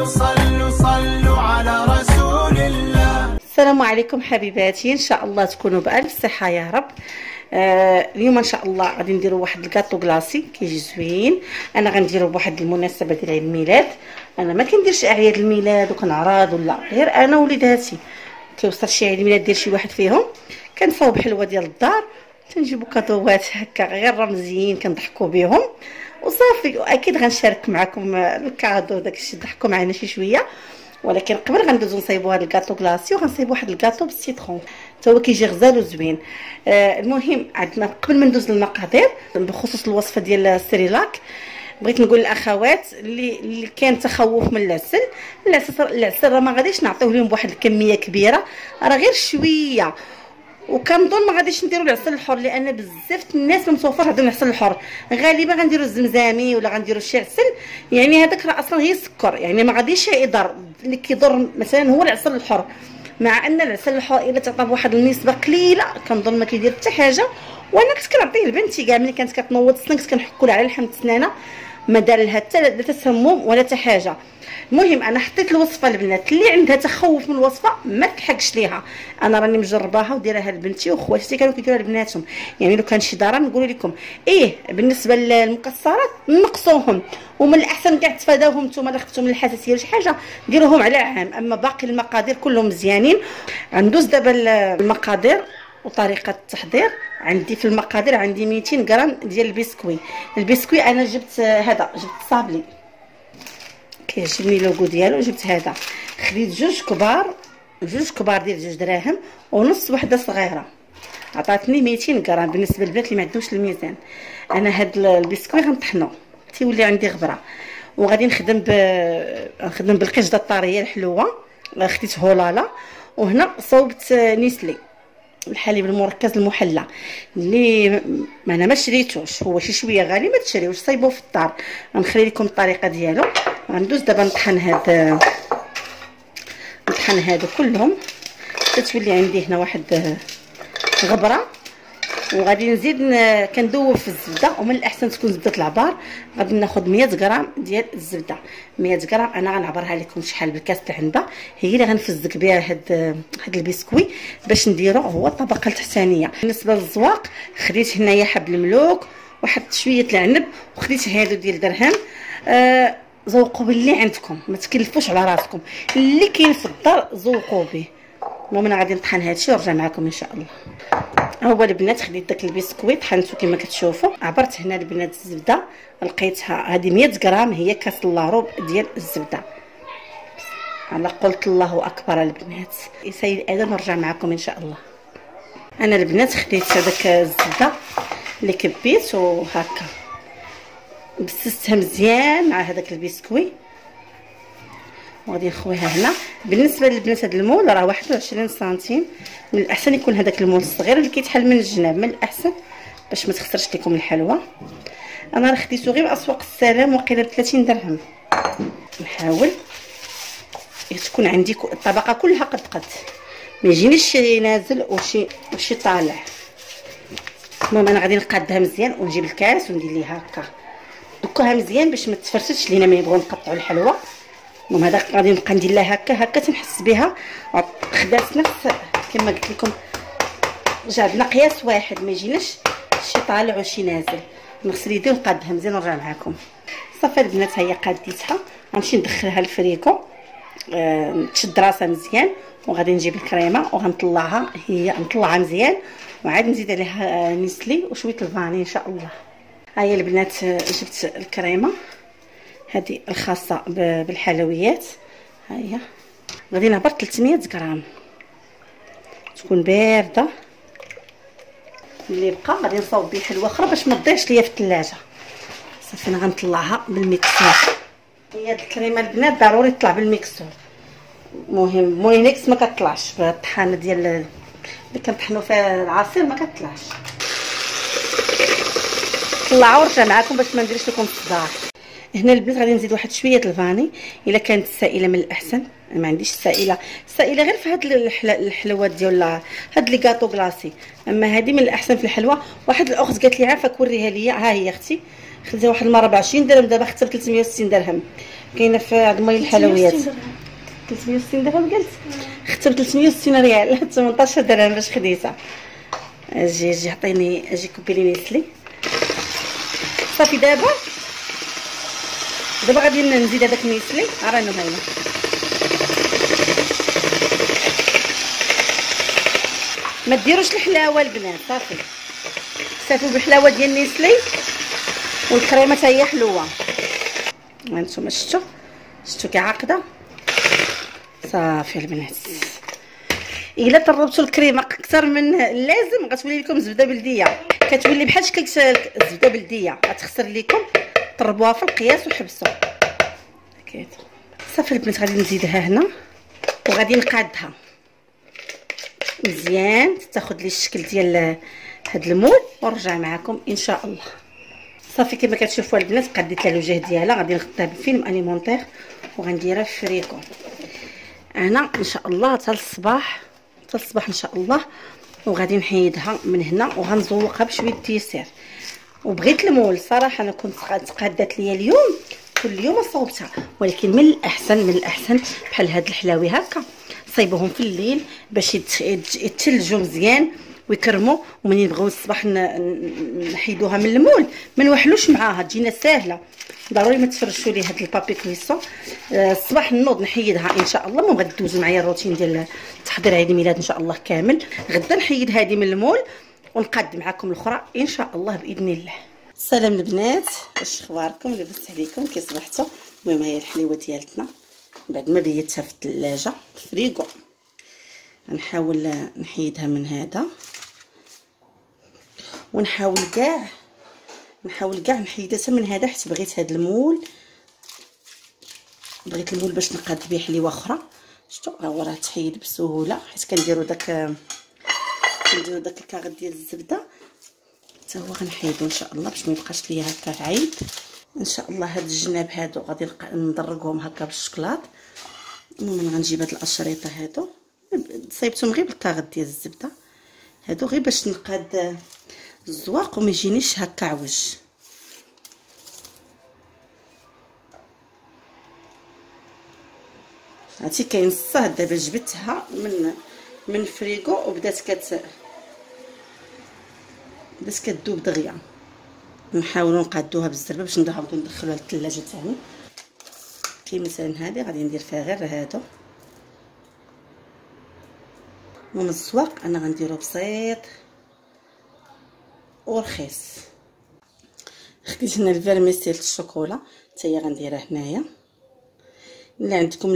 صلوا على رسول الله. السلام عليكم حبيباتي، ان شاء الله تكونوا بالف صحه يا رب. اليوم ان شاء الله غادي نديروا واحد الكاطو كلاصي كيجي زوين. انا غنديروا بواحد المناسبه ديال عيد الميلاد. انا ما كنديرش اعياد الميلاد وكنعرض ولا، غير انا وليداتي كيوصل شي عيد ميلاد ديال شي واحد فيهم كنصاوب حلوه ديال الدار، تنجيبوا كاطوات هكا غير رمزيين كنضحكوا بهم وصافي. واكيد غنشارك معكم الكادو داكشي ضحكوا معنا شي شويه، ولكن قبل غندوزو نصايبو هذا الكاطو كلاصي وغنصايبو واحد الكاطو بالسيترون حتى هو كيجي غزال وزوين. المهم عندنا قبل ما ندوز للمقادير بخصوص الوصفه ديال السريلاك، بغيت نقول للاخوات اللي كان تخوف من العسل راه ما غاديش نعطيوه لهم بواحد الكميه كبيره، راه غير شويه. وكنظن ما غاديش نديروا العسل الحر لان بزاف الناس ما متوفرش عندهم العسل الحر، غالبا غنديروا الزمزامي ولا غنديروا شي عسل، يعني هذاك راه اصلا هي سكر، يعني ما غاديش يضر. اللي كيضر مثلا هو العسل الحر، مع ان العسل الحر الا تعطى بواحد النسبه قليله كنظن ما كيدير حتى حاجه. وانا كنت كنعطيه لبنتي كاع ملي كانت كتنوض السنان كنت كنحكوا لها على لحم السنانه، ما دار لها حتى لا تسمم ولا حتى حاجه. المهم انا حطيت الوصفه للبنات اللي عندها تخوف من الوصفه ما تلحقش ليها، انا راني مجرباها وديرها لبنتي وخواتي كانوا كيديروها لبناتهم. يعني لو كان شي ضرر نقول لكم بالنسبه للمكسرات نقصوهم، ومن الاحسن كاع تفاداوهم نتوما الا خفتوا من الحساسيه ولا شي حاجه ديروهم على عام. اما باقي المقادير كلهم مزيانين. غندوز دابا المقادير وطريقه التحضير. عندي في المقادير عندي 200 غرام ديال البسكوي انا جبت هذا، جبت صابلي كيعجبني اللوغو ديالو، جبت هذا. خديت جوج كبار ديال 2 دراهم ونص وحده صغيره، عطاتني 200 غرام. بالنسبه للبنات اللي ما عندهمش الميزان، انا هاد البسكوي غنطحنو تيولي عندي غبره، وغادي نخدم بالقشده الطريه الحلوه. خديت هولالا، وهنا صوبت نيسلي الحليب المركز المحلى اللي انا ما شريتوش، هو شي شويه غالي ما تشريوش، صايبوه في الدار. غنخلي لكم الطريقه ديالو. غندوز دابا نطحن هادو كلهم حتى تولي عندي هنا واحد غبره. وغادي نزيد كندوب في الزبده، ومن الاحسن تكون زبده العبار. غادي ناخذ 100 غرام ديال الزبده. 100 غرام انا غنعبرها لكم شحال بالكاس العنبه، هي اللي غنفزك بها هاد البسكوي باش نديرو هو الطبقه التحتانيه. بالنسبه للزواق خديت هنايا حب الملوك واحد شويه العنب، وخديت هادو ديال درهم. ذوقوا باللي عندكم، ما تكلفوش على راسكم، اللي كاين في الدار ذوقوا به. المهم انا غادي نطحن هادشي ونرجع معكم ان شاء الله. هو البنات خديت داك البسكويت طحنته كما كتشوفوا. عبرت هنا البنات الزبده، لقيتها هذه 100 غرام، هي كاس اللاروب ديال الزبده. انا قلت الله اكبر البنات. يسير الاذان ونرجع معكم ان شاء الله. انا البنات خديت هذاك الزبده اللي كبيت وهكا بسستها مزيان مع هذاك البسكوي، وغادي نخويها هنا. بالنسبه للبنات هذا المول راه 21 سنتيم، من الاحسن يكون هذاك المول الصغير اللي كيتحل من الجناب، من الاحسن باش ما تخسرش لكم الحلوه. انا راه خديتو غير اسواق السلام وقيله ب 30 درهم. نحاول تكون عندي الطبقه كلها قد ما يجينيش شي نازل وشي طالع. المهم انا غادي نقادها مزيان ونجيب الكاس وندير ليها هكا دوكاها مزيان باش ما تفرتش لينا ما يبغوا نقطعوا الحلوه. المهم هذا غادي نبقى ندير لها هكا تنحس بها. خدات نفس كما قلت لكم، جابنا قياس واحد ما يجيناش شي طالع وشي نازل. نغسل يدي ونقادها مزيان ونرجع معكم. صافي البنات هي قاديتها، غنمشي ندخلها الفريكو تشد راسها مزيان، وغادي نجيب الكريمه وغنطلعها. نطلعها مزيان وعاد نزيد عليها نيسلي وشويه الفاني ان شاء الله. هاهي البنات جبت الكريمه هذه الخاصه بالحلويات، ها هي. غادي نهبط 300 غرام تكون بارده. اللي بقى غادي نصاوب به حلوه اخرى باش ما تضيعش ليا في الثلاجه. صافي انا غنطلعها بالميكسور. هي هاد الكريمه البنات ضروري تطلع بالميكسور. المهم مولينكس ما كطلعش بالطحانه ديال اللي كنطحنوا فيها العصير، ما كطلعش. طلعوا ورجع معكم باش ما نديرش لكم الصداع. هنا البنات غادي نزيد واحد شويه الفاني، الا كانت السائله من الاحسن. ما عنديش السائله غير في هاد الحلوات ديال هاد لي كاطو كلاصي، اما هذه من الاحسن في الحلوه. واحد الاخت قالت لي عافاك وريها ليا، ها هي اختي خديتها واحد المره ب 20 درهم، دابا خدتها ب 360 درهم. كاينه في عند مول الحلويات 360 درهم قلت اختي ب 360 ريال 18 درهم باش خديتها. اجي عطيني اجي كوبي لي نيسلي صافي. دابا غادي نزيد هذاك النيسلي رانو هايله. ما ديروش الحلاوه البنات صافي اكتفوا بالحلاوه ديال النيسلي والكريمه حتى هي حلوه. هانتوما شفتوا كي عاقده صافي البنات. الا طربتوا الكريمه اكثر من اللازم غتولي لكم زبده بلديه، كتولي بحال شكل الزبده بلديه، غتخسر لكم. طربوها في القياس وحبسوا هكا صافي البنات. غادي نزيدها هنا وغادي نقادها مزيان تاخذ لي الشكل ديال هاد المول ونرجع معكم ان شاء الله. صافي كما كتشوفوا البنات قديت الوجه ديالها. غادي نخدها بفيلم اليمونتير وغنديرها في فريكو انا ان شاء الله حتى الصباح ان شاء الله. وغادي نحيدها من هنا وغنزوقها بشويه تيسير. وبغيت المول صراحه انا كنت تقادات ليا اليوم كل يوم صوبتها، ولكن من الاحسن بحال هاد الحلاوي هكا صيبوهم في الليل باش يتثلجوا مزيان ويكرموا، ومنين نبغيو الصباح نحيدوها من المول ما نوحلوش معاها تجينا ساهله. ضروري ما تفرشوا لي هاد البابي كويسون. الصباح نوض نحيدها ان شاء الله. المهم غادي دوز معايا الروتين ديال تحضير عيد الميلاد ان شاء الله كامل. غدا نحيد هذه من المول ونقاد معكم الاخرى ان شاء الله باذن الله. سلام البنات، واش اخباركم؟ لاباس عليكم؟ كي صبحتوا؟ المهم هي الحليوه ديالتنا بعد ما بيتها في الثلاجه في فريكو. نحاول نحيدها من هذا ونحاول كاع نحيدها من هذا حيت بغيت هذا المول. بغيت المول باش نقاد به حليوه اخرى. شفتوا ها هو راه تحيد بسهوله حيت كنديرو داك الكاغ ديال الزبده حتى هو غنحيدو ان شاء الله باش ما يبقاش ليا هكا عيب ان شاء الله. هاد الجناب هادو غادي ندرجهم هكا بالشكلاط. المهم غنجيب هاد الاشريطه هادو صايبتهم غير بالكاغ ديال الزبده هادو غير باش نقاد الزواق وما يجينيش هكا عوج. هاتي كاين الصهد دابا جبتها من الفريكو وبدات كتذوب دغيا. نحاولوا نقادوها بالزربه باش نعاودو ندخلوها للثلاجه ثاني. كي مثلا هذه غادي ندير فيها غير هادو. ومن الزواق انا غنديرو بسيط ورخيص. خديت هنا الفيرميسيل الشوكولا حتى هي غنديرها هنايا. اللي عندكم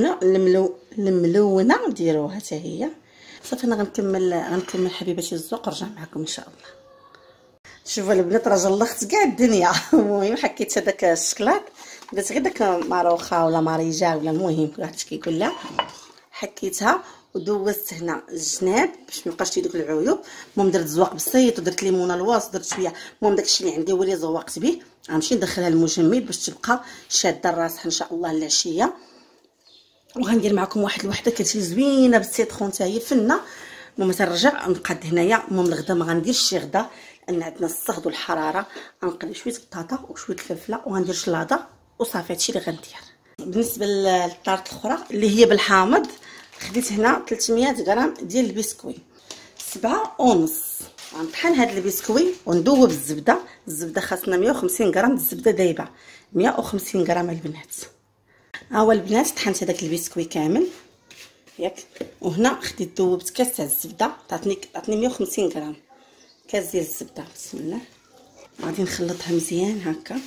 الملونه ديروها حتى هي. صافي انا غنكمل حبيباتي الزواق ونرجع معكم ان شاء الله. شوفوا البنات راه جلخت كاع الدنيا. المهم حكيت هذاك الشكلاط درت غير داك ماروخا ولا ماريجا ولا المهم كل واحد اش كيقول لها. حكيتها ودوزت هنا الجناب باش ميبقاش لي دوك العيوب. المهم درت زواق بسيط ودرت ليمونه الواص درت شويه. المهم داكشي اللي عندي هو اللي زوقت به. غنمشي ندخلها للمجمد باش تبقى شاده راسها ان شاء الله العشيه. وغندير معكم واحد الوحده كتجي زوينه بالسيترون حتى هي فنه. المهم تنرجع نقاد هنايا. المهم الغدا ما غنديرش شي غدا لان عندنا الصهد والحراره. غنقلي شويه البطاطا وشويه الفلفله وغندير شلاضه وصافي هادشي اللي غندير. بالنسبه للطارت الاخرى اللي هي بالحامض خديت هنا 300 غرام ديال البسكوي 7 ونص. غنطحن هذا البسكوي وندوب الزبده خاصنا 150 غرام الزبده دايبه 150 غرام البنات. ها هو البنات طحنت هذاك البسكوي كامل ياك. وهنا خديت دوبت كاس تاع الزبده عطاتني 150 غرام كاس ديال الزبده. بسم الله غادي نخلطها مزيان هكا.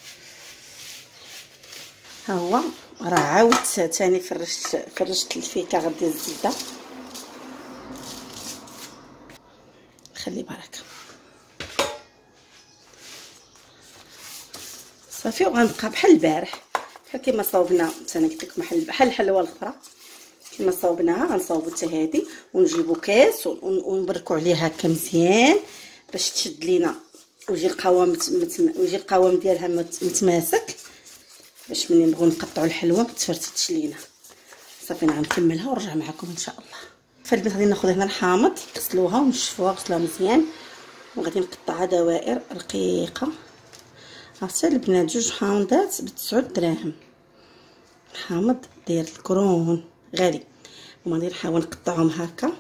ها هو راه عاودت ثاني فرشت الفيكاغ ديال الزبده. خلي بركه صافي. وغنبقى بحال البارح بحال كيما صاوبنا انا قلت لكم بحال الحلوه الاخرى كيما صاوبناها غنصاوبو حتى هادي ونجيبو كاس ونبركو عليها هكا مزيان باش تشد لينا ويجي القوام ديالها متماسك باش ملي نبغيو نقطعوا الحلوه ما تفرتتش لينا. صافي انا غنكملها ونرجع معكم ان شاء الله. فالبنات غادي ناخذ هنا الحامض نغسلوها ونشفوها غسلوها مزيان وغادي نقطعها دوائر رقيقه. عرفتي البنات 2 حامضات ب9 دراهم. حامض داير الكرون غالي، وغادي نحاول نقطعهم هكا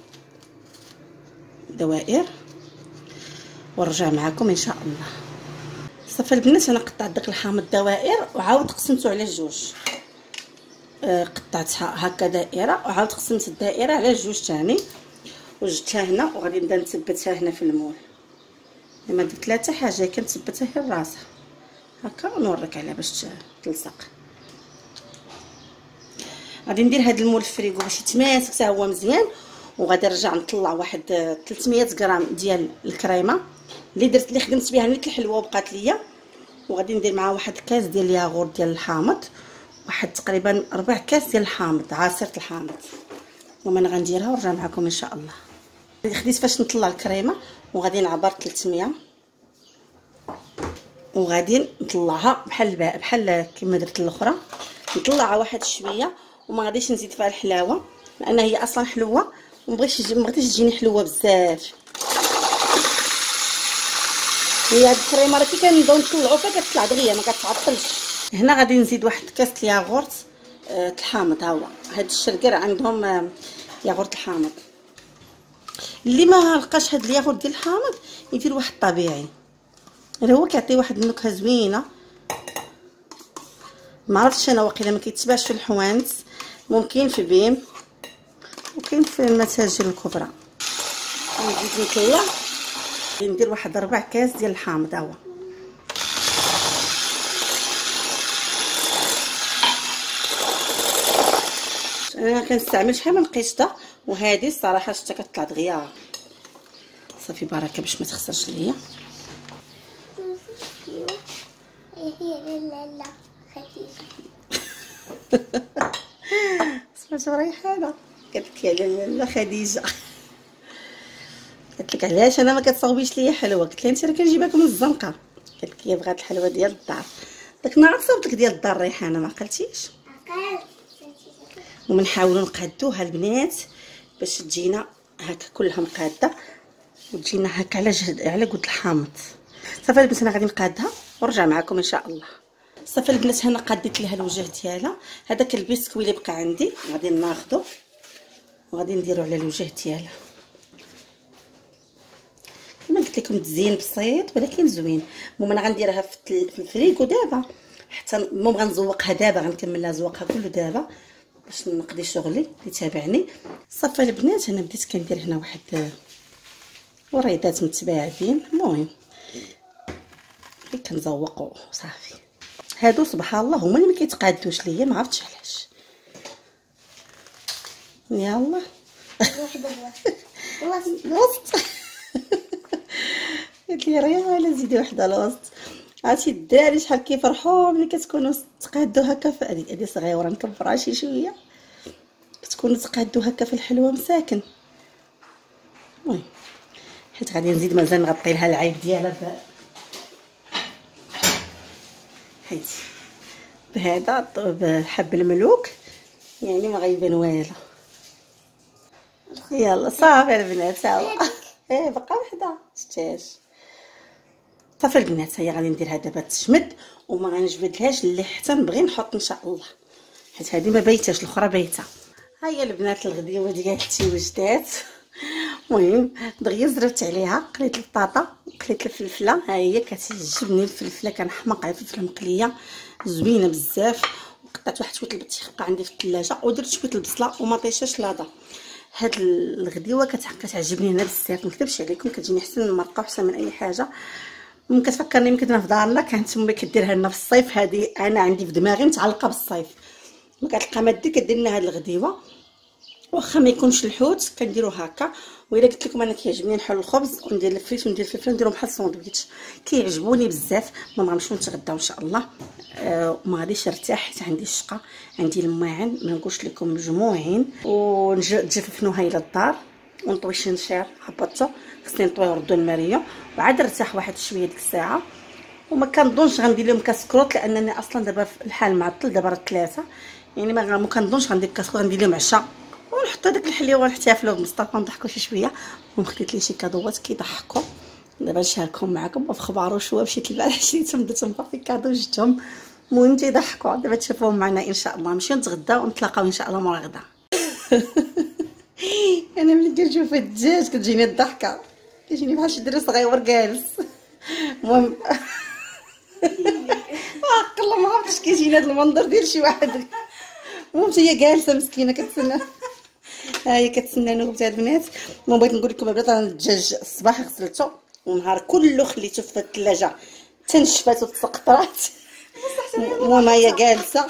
دوائر ونرجع معكم ان شاء الله. صافي البنات انا قطعت داك الحامض دوائر وعاود قسمته على جوج، قطعتها هكا دائره وعاود قسمت الدائره على جوج ثاني وجدتها هنا، وغادي نبدا نثبتها هنا في المول. ما درت لا حتى حاجه، كنثبتها غير راسها هكا ونوريك عليها باش تلصق. غادي ندير هذا المول في الفريغو باش يتماسك حتى هو مزيان، وغادي نرجع نطلع واحد 300 غرام ديال الكريمه اللي خدمت بها نيت الحلوه وبقات ليا، وغادي ندير معها واحد كاس ديال الياغورت ديال الحامض، واحد تقريبا 4 كاس ديال الحامض عصير الحامض. وما انا غنديرها ونرجع معكم ان شاء الله. خديت فاش نطلع الكريمه وغادي نعبر 300 وغادي نطلعها بحال كما درت الاخرى، نطلعها واحد شويه وما غاديش نزيد فيها الحلاوه لان هي اصلا حلوه وما بغيتش تجيني حلوه بزاف. هي هاد الكريمه راه كي كنبداو نطلعو فيها كتطلع دغيا ما كتعطلش. هنا غادي نزيد واحد كاس الياغورت الحامض. ها هو هاد الشرقير عندهم ياغورت الحامض. اللي ما لقاش هاد الياغورت ديال الحامض يدير واحد طبيعي، راه هو كيعطي واحد النكهه زوينه. ما عرفتش انا واقيلا ما كيتباعش في الحوانت، ممكن في بيم وكاين في المتاجر الكبرى. نزيد نطلع، ندير واحد 4 كاس ديال الحامض. ها هو انا كنستعمل شحال من قشطه، وهذه الصراحه شتا كتطلع دغيا. صافي بركه باش ما تخسرش ليا. لا خديجه سمعتوا ريحانه قالت لك يا لاله خديجه، قالت لك علاش انا ما كتصاوبيش ليا حلوه؟ قلت لها انت راه كنجيبها لك من الزنقه. قالت لك هي بغات الحلوه ديال الدار. داك النهار صوبت لك ديال الدار ريحانه ما عقلتيش. ومنحاولوا نقادوها البنات باش تجينا هكا كلها مقاده وتجينا هكا على قد الحامض. صافي البنات انا غادي نقادها ونرجع معكم ان شاء الله. صافي البنات هنا قاديت لها الوجه ديالها. هذاك البسكوي اللي بقى عندي غادي ناخذو وغادي نديرو على الوجه ديالها. كما قلت لكم تزين بسيط ولكن زوين. المهم انا غنديرها في الفريكو دابا حتى المهم غنزوقها دابا، غنكمل زوقها كله دابا باش نقضي شغلي اللي تابعني. صافي البنات انا بديت كندير هنا واحد وريدات متباعدين. المهم كنزوقو صافي. هادو سبحان الله هما اللي ما كيتقادوش ليا، ما عرفتش علاش. يلا الوسط قلت لي ريحانه زيدي وحده الوسط. عرفتي الدراري شحال كيفرحوا ملي كتكونوا تقادوا هكا في هذه صغيره نكبرها شي شويه، كتكونوا تقادوا هكا في الحلوه مساكن. المهم حيت غادي نزيد مازال نغطي لها العيب ديالها حيت بهذا بحب الملوك يعني ما غيبان والو. يلا صافي البنات ها هو بقى وحده شتاش. صافي البنات هي غادي نديرها دابا تشمد وما غنجبدلهاش اللي حتى نبغي نحط ان شاء الله، حيت هذه ما بايتاش الاخرى بايته. ها هي البنات الغديوه ديالتي وجدات. المهم دغيا زربت عليها قليت البطاطا وقليت الفلفله. ها هي كتعجبني الفلفله، كنحماق على الفلفله مقليه زوينه بزاف. وقطعت واحد شويه البطيخ بقى عندي في الثلاجه ودرت شويه البصله وما طيشاش لاضه. هاد الغديوه كتعجبني انا بزاف، ما نكذبش عليكم كتجيني احسن من المرقه وحسن من اي حاجه. ممكن كتفكرني يمكن انا في دارنا كانت امي كديرها لنا في الصيف، هذه انا عندي في دماغي متعلقه بالصيف. ما كتلقى ما دير كدير لنا هاد الغديوه واخا ما يكونش الحوت كنديرو هكا. والا قلت لكم انا كيعجبني نحل الخبز وندير الفريت وندير الفلفل نديرهم بحال الساندويتش كيعجبوني بزاف. ما غنمشيو نتغداو ان شاء الله وما غاديش نرتاح حيت عندي الشقه عندي الماعن ما نقولش لكم مجموعين ونجففنوها الى الدار ونطوي الشنشير هبطو خصني نطوي وردو الماريو وعاد نرتاح واحد شويه ديك الساعه. وما كنظنش غندير لهم كاسكروط لانني اصلا دابا الحال معطل دابا راه 3 يعني ما كنظنش غندير كاسكروط غندير لهم عشاء ونحط داك الحليوه ونحتفلوا بمصطفى ونضحكوا شي شويه. ومخديت لي شي كادوات كيضحكوا دابا نشاركهم معكم وفي خبارو شويه. مشيت البارح شريتهم درتهم في كادو جبتهم المهم تيضحكوا. دابا تشوفوهم معنا ان شاء الله. نمشيو نتغداو ونتلاقاو ان شاء الله مورا غدا. انا ملي كنشوف الدجاج كتجيني الضحكه، كيجيني بحال شي دري صغير جالس. المهم والله ما عرفتش كيجيني هذا المنظر ديال شي واحد. المهم هي جالسه مسكينه كتسنى، ها هي كتسنى تاع البنات. المهم بغيت نقول لكم البنات انا الدجاج الصباح غسلته والنهار كله خليته في الثلاجه تنشفات وتسقطرات. المهم هي جالسه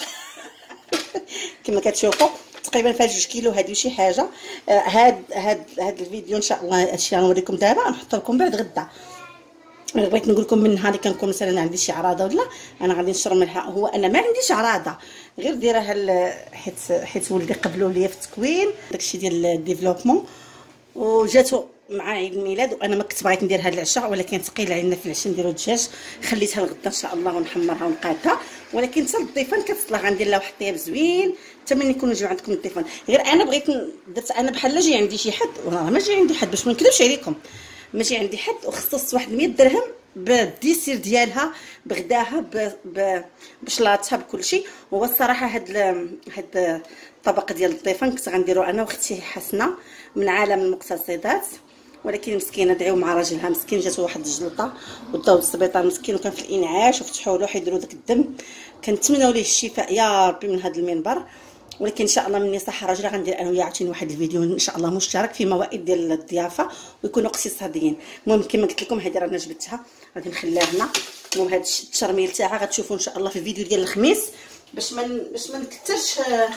كما كتشوفوا تقريبا فيها 2 كيلو هذه شي حاجه. هاد الفيديو ان شاء الله هادشي غنوريكم دابا، نحط لكم بعد غدا. بغيت نقول لكم من نهار اللي كنكون مثلا عندي شي عراضه ولا انا غادي نشرب منها. هو انا ما عنديش عراضه غير دايرها حيت ولدي قبلوا ليا في التكوين داكشي ديال الديفلوبمون، وجاتو مع عيد الميلاد وانا ما كنت بغيت ندير هذا العشاء، ولكن ثقيله علينا في العشاء نديرو الدجاج. خليتها لغدا ان شاء الله ونحمرها ونقادها. ولكن حتى الضيفان كتصلح غندير لها واحد الطياب زوين حتى ملي يكونوا جاو عندكم الضيفان. غير انا بغيت درت انا بحال جاي عندي شي حد، والله ما جاي عندي حد باش ما نكذبش عليكم، ما جاي عندي حد وخصصت واحد 100 درهم بالديسير ديالها بغداها بشلاطها بكل شيء. هو الصراحه هاد الطبق ديال الضيفان كنت غنديرو انا واختي حسنه من عالم المقتصدات، ولكن مسكينه دعيو مع راجلها مسكين جاتو واحد الجلطه وداو للسبيطار مسكين وكان في الانعاش وفتحوا له حيدروا داك الدم. كنتمناو ليه الشفاء يا ربي من هذا المنبر. ولكن ان شاء الله مني صح راجله غندير انا وياه عاوتاني واحد الفيديو ان شاء الله مشترك في موائد ديال الضيافه ويكونوا اقتصاديين. المهم كما قلت لكم هذه رانا جبدتها غادي نخليها هنا. المهم هذا التشرميل تاعها غتشوفوا ان شاء الله في الفيديو ديال الخميس باش ما نكثرش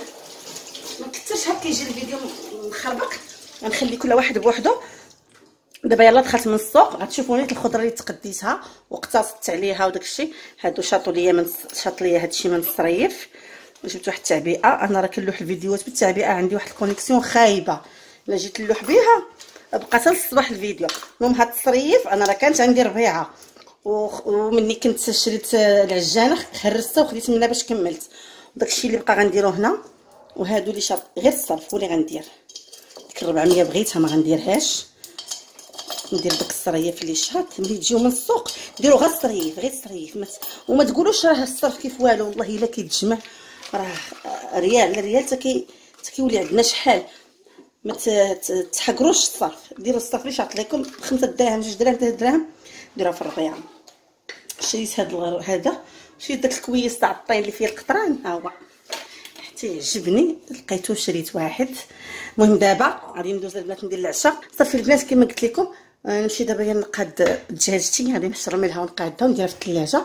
هكا كيجي الفيديو مخربق. غنخلي كل واحد بوحدو. دابا يلاه دخلت من السوق غتشوفوا نيت الخضره اللي تقديتها واقتصدت عليها وداك الشيء. هادو شاطوا ليا شاط ليا هادشي من الصريف. جبت واحد التعبئه، انا راه كنلوح الفيديوهات بالتعبئه عندي واحد الكونيكسيون خايبه، الا جيت نلوح بها بقى حتى الصباح الفيديو. المهم هاد الصريف انا راه كانت عندي ربيعه ومني كنت شريت العجانه هرستها وخديت منها باش كملت. وداكشي اللي بقى غنديرو هنا. وهادو اللي شاط غير الصرف هو اللي غندير. ديك 400 بغيتها ما غنديرهاش، ندير داك الصريف اللي شاط. ملي تجيو من السوق ديروا غير الصريف غير الصريف وما تقولوش راه الصرف كيف والو. والله الا كيتجمع راه ريال حتى كيولي عندنا شحال. ما تحقروش الصرف، ديروا الصرف اللي شاط لكم 5 دراهم 2 دراهم 3 دراهم ديروها في الربيعه. شريت هذا شريت داك الكويس تاع الطين اللي فيه القطران ها هو حتى يعجبني لقيتو شريت واحد. المهم دابا غادي ندوز البنات ندير العشاء صافي البنات كما قلت لكم. نمشي دابا نقاد دجاجتي غادي نحشرملها ونقادها ونديرها في الثلاجه.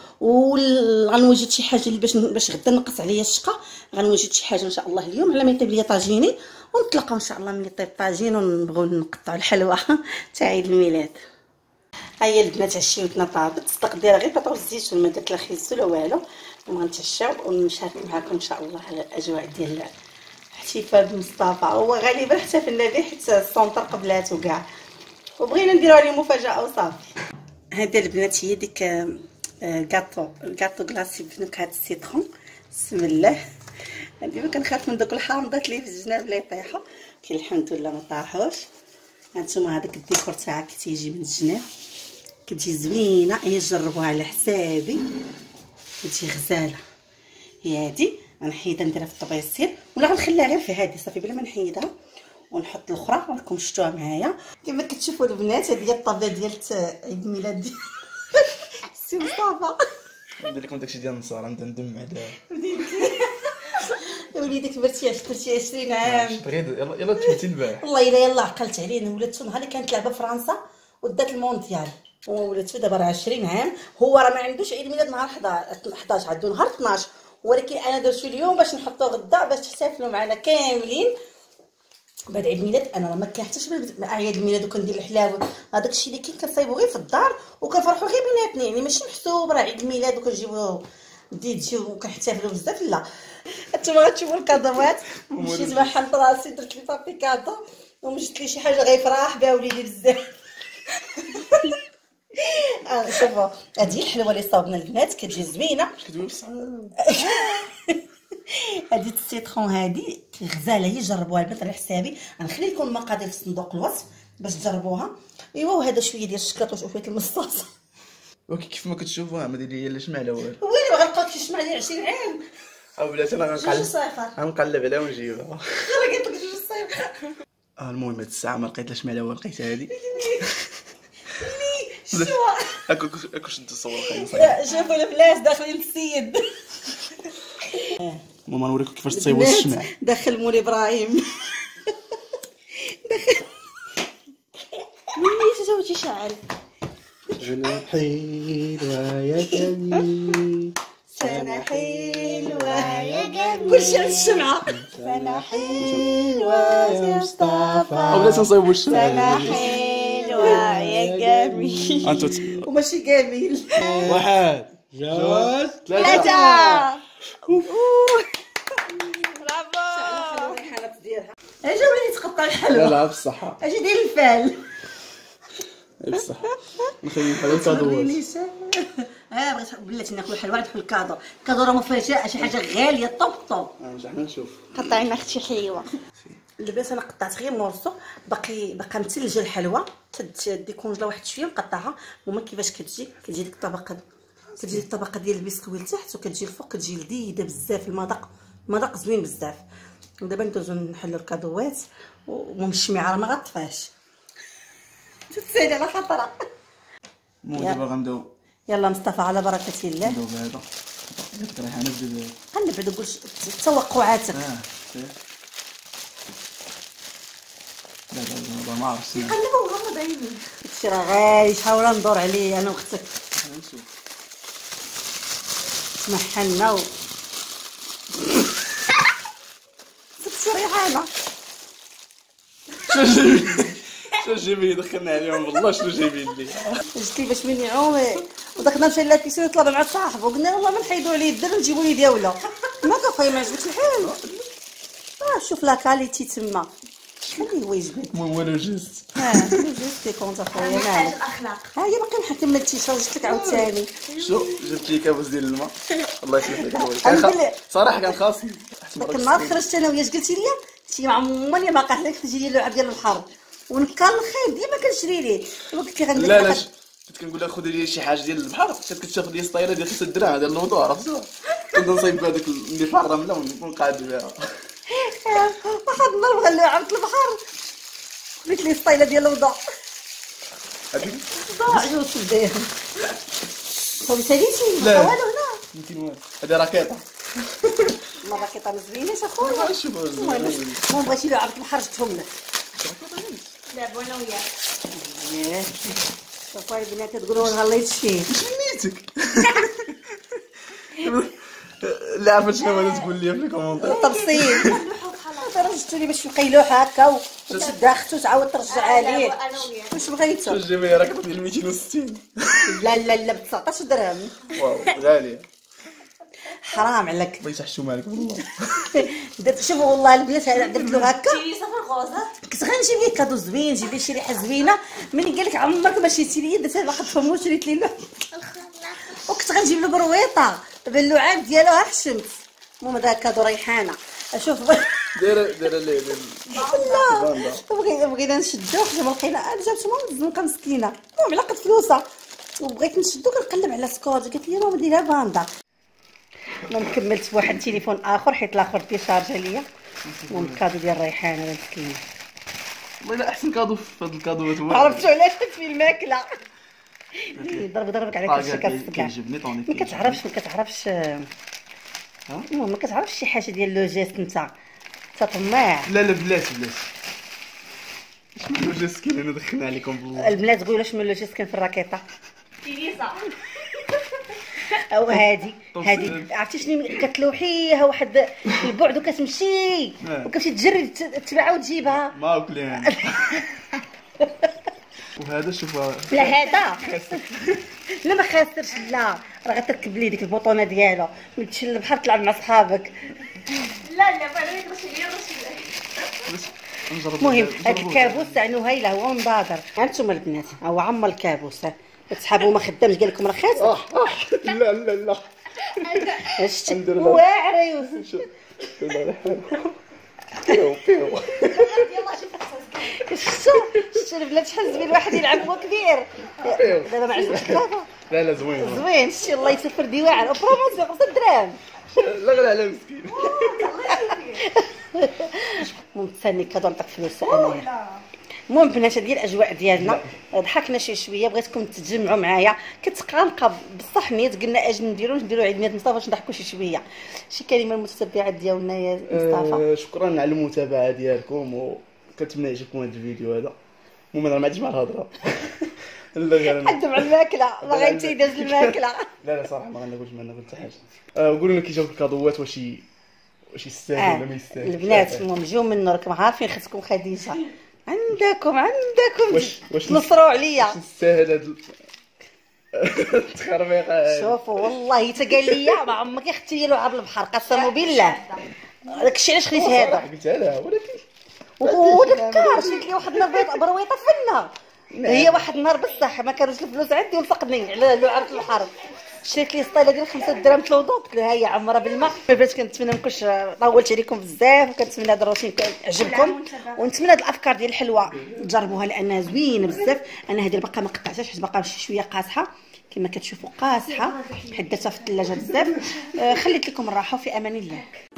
وغنوجد شي حاجه اللي باش غدا نقص عليا الشقه. غنوجد شي حاجه ان شاء الله اليوم على ما يطيب ليا طاجيني ونتلاقاو ان شاء الله ملي يطيب طاجين ونبغيو نقطعوا الحلوه تاع عيد الميلاد. هيا البنات عشيوتنا طابت التقدير غير بطاطا والزيتون ما درت لا خيس ولا والو. ونتعشاو ونشارك معكم ان شاء الله على الاجواء ديال احتفال بمصطفى. هو غالبا احتفلنا به حيت السونطر قبلاتو كاع وبغينا نديرو عليه مفاجاه وصافي. هذا البنات هي ديك كاطو كلاصي بنكهه السيترون. بسم الله. ديما كنخاف من دوك الحامضات اللي في الجناب اللي يطيحوا، كاين الحمد لله ما طاحوش. هانتوما هذاك الديكور تاعها كتيجي من الجناب كتجي زوينه. هي جربوها على حسابي كتجي غزاله. هي هادي غنحيدها نديرها في الطبيسير ولا غنخليها غير في هادي صافي بلا ما نحيدها ونحط الاخرى. راكم شفتوها معايا كما كتشوفوا البنات. هذه هي الطابله ديال عيد الميلاد ديال سي مصطفى. ندير لكم داكشي ديال النصارى نبدا ندم على وليدك كبرتي 20 عام. بغيت يلا تفوتي البارح. والله الا يلا عقلت علينا. ولاتو نهار اللي كانت لعبه فرنسا ودات المونديال ولاتو دابا راه 20 عام. هو راه ما عندوش عيد ميلاد نهار 11 عنده نهار 12. ولكن انا درتو اليوم باش نحطوه غدا باش تحتفلوا معنا كاملين بعد عيد الميلاد. انا راه ما كاين حتى شي مع عيد الميلاد وكندير الحلاوه. هذاك الشيء اللي كنصايبو غير في الدار وكنفرحوا غير بيناتنا، يعني ماشي محسوب راه عيد الميلاد وكنجيبو ديجي وكنحتفلوا بزاف. لا انتما غتشوفوا الكادوات. مشيت مع حنط راسي درت لي صافي كادو ومشيت لي شي حاجه غيفرح بها وليدي بزاف. شوفوا هذه الحلوه اللي صاوبنا البنات كتجي زوينه. هذه السيترون هذه غزاله هي جربوها البنات على حسابي. غنخلي لكم المقادير في صندوق الوصف باش تجربوها. ايوا وهذا شويه ديال الشكلاط وشويه المصاصه. كيف ما كتشوفوها ما ديري لا شمع لا والو. ويلي غنلقاك شي شمع ديال 20 عام. او بلاتي انا جوج صفر. غنقلب عليها ونجيبها. راه قلت لك جوج صفر. المهم هاد الساعه ما لقيت لا شمع لا والو لقيت هادي. شوا اكو شد الصور خايبه. شوفوا البلاص داخلين السيد. ماما نوريكم كيفاش تصايبوا الشمع. دخل مول ابراهيم. دخل مني تزوجي شعل. سنة حلوة يا جميل، سنة حلوة يا جميل. كلشي على الشمعة. سنة حلوة يا مصطفى. او بلاتي نصايبوا الشمع. سنة حلوة يا جميل. انتو وماشي جميل. واحد جوج ثلاثة. برافو. الريحانات ديالها. اجي وليدي تقطع الحلوى. لا بالصحة. اجي دير الفال. بالصحة. نخلي الحلوى كادوات. بغيت بلاتي ناكل الحلوى ندخل الكادو. الكادو راه مفاجأة شي حاجة غالية طب. حنا نشوف. قطعي لنا اختي حليوه. اللباس انا قطعت غير مورسو باقي متلجه الحلوى ديكونجلا واحد شويه نقطعها. وما كيفاش كتجي ديك الطبقه، كتجي الطبقه ديال البسكوي لتحت وكتجي الفوق كتجي لذيذه بزاف. المذاق زوين بزاف. ودابا ندوزو نحلو الكادوات ومشمعه راه ما غطفاش. تسالي على خاطرها. دابا غنبداو يلا مصطفى على بركه الله. نبداو بهذا. قلت لك ريحانة ديال قلب بعدا قول توقعاتك. لا ما عرفتش. قلبوا غمض عيني. هادشي راه غالي شحال ندور عليه انا واختك. نشوف. محنا صرت ريحانه. شنو جايبين دخلنا عليهم والله شنو جايبين لي. جبت لي باش من يعوم ودخلنا مشى لابيسين طلب مع صاحبه وقلنا والله ما نحيدوا عليه الدرهم نجيبوا ليه دياوله. ما كفايه ما عجبتش الحال. شوف لا كاليتي تما خليه هو يجبد. هو لو جيست. جبتي كونت اخويا مالك. الاخلاق. ها هي باقي ما كملتيش جبت لك عاوتاني. شو جبت لي كابوس ديال الماء. الله يسلمك أنا خويا. صراحه كان خاصني. داك النهار خرجت انا وياك قلتي لي شي عمرني ما قالت لك تجي لي اللعب ديال البحر ونكال الخير ديما كنشري ليه. قلت لي غندير لا كنت كنقول لها خذي لي شي حاجه ديال البحر. كنت كتاخذ لي سطايله ديال 5 دراهم ديال الموضوع عرفتها. كنت نصايب هذاك اللي في الرمله ونقعد بها. واحد النهار بغا لعبت البحر قلت لي سطايله ديال الوضوء هذيك ضاع جوج داير. صافي ساليتي لا. والو هنا. 200 هذه راكيطه. مرة كيطا مزويناش اخويا. شوف المهم بغيتي لعبت البحر جبتهم لك. لعبوا انا وياك. ياه شوفوا البنات تقولوا انا غليت شي. سميتك. لا عرفت شنو غادي تقول لي في الكومونتير. تبصيل رجعتوا لي باش نقيلوه هكا وتشد اختو تعاود ترجع عليه. انا وياك. واش بغيتو؟ جيبي لي راكيطه ديال 260. لا ب 19 درهم. واو غاليه. حرام عليك. بغيت نحشو معاك والله. درت شوفوا والله البنات درت له هكا شي صفر غوزه. كنت غنجيب ليه كادو زوين نجيب ليه شي ريحه زوينه. ملي قال لك عمرك ما شريتي لي درت باقا تفهمو شريت ليه وكنت غنجيب له برويطه باللعاب ديالو ها حشمت. المهم هذا كادو ريحانه. شوف دايره ليه لا بغينا نشدوه حتى ما لقينا. انا جابت ماما الزنقه مسكينه المهم علاقه فلوسها وبغيت نشدو كنقلب على سكوت قالت لي ماما ديرها باندا. المهم كملت بواحد التليفون اخر حيت الاخر ديشارجا ليا. المهم الكادو ديال الريحانه مسكينه. والله الا احسن كادو في هاد الكادوات هو عرفتوا علاش كنت في الماكله. ضربك على كلشي كتفكر. كيعجبني طوني. ما كتعرفش المهم ما كتعرفش شي حاجه ديال لو جيست انت طماع. لا بلاتي شنو لو جيست كاين انا دخلنا عليكم بالله. البنات قولوا شنو لو جيست كان في الراكيطه. تيليزا. او هادي عرفتي شنو كتلوحيها واحد البعد وكتمشي وكتمشي تجري تبعها وتجيبها. ما وكلين. وهذا شوف لا هذا لا ما خاسرش. لا راه غتركب ليه ديك البطونه ديالو وتمشي للبحر تلعب مع صحابك. لا بعدا رشي المهم هذا الكابوس تاع نهيله هو منضادر. هانتوما البنات هو عمر الكابوس. تسحبوا ما خدامش قال لكم راه خاسر. لا شتي واعره يوسف. بيو شتو البنات شحال زوين الواحد يلعب هو كبير. دابا ما عجبكش بابا لا لا زوين زوين شتي الله يسفر دي واعر بروموسيون 5 دراهم. لا غير على مسكين. المهم تساني كادو نعطيك فلوس انايا. المهم بنات هذه الاجواء ديالنا ضحكنا شي شويه بغيتكم تتجمعوا معايا كتقانقه بصح نيت قلنا اجي نديروا عيد ميلاد مصطفى باش نضحكوا شي شويه. شي كلمه للمتتبعات ديالنا يا مصطفى؟ شكرا على المتابعه ديالكم وكنتمنى يعجبكم هذا الفيديو هذا. المهم انا ما عنديش مع الهضره. لا غير حد مع الماكله ما غايتي يداز الماكله. لا صراحه ما غنقولش حتى حاجه. قولوا لنا كي جاوك الكادوات واش يستاهل ولا ما يستاهلش. البنات المهم جيو من راكم عارفين خصكم خديجه عندكم واش تنصروا عليا. واش نستاهل هاد التخربيقه. شوفوا والله حتى قال لي ما عمرك اختي لي لعاب البحر قسما بالله. داكشي علاش خديت هذا قلتها لها ولكن وذكر شريت لي واحد النهار برويطه فنه. هي واحد النهار بصح ما كانوش الفلوس عندي ولصقني على لعابه البحر. شريت لي سطيله ديال 5 دراهم تلوضو قلت لها هي عمرها بالماء. البنات كنتمنى منكمش طولت عليكم بزاف وكنتمنى هذا الروتين يعجبكم ونتمنى هاد الافكار ديال الحلوه تجربوها لانها زوينه بزاف. انا هذه باقا ما قطعتهاش حيت باقا شي شويه قاصحه كما كتشوفوا قاصحه حيت درتها في الثلاجه بزاف. خليت لكم الراحه وفي امان الله.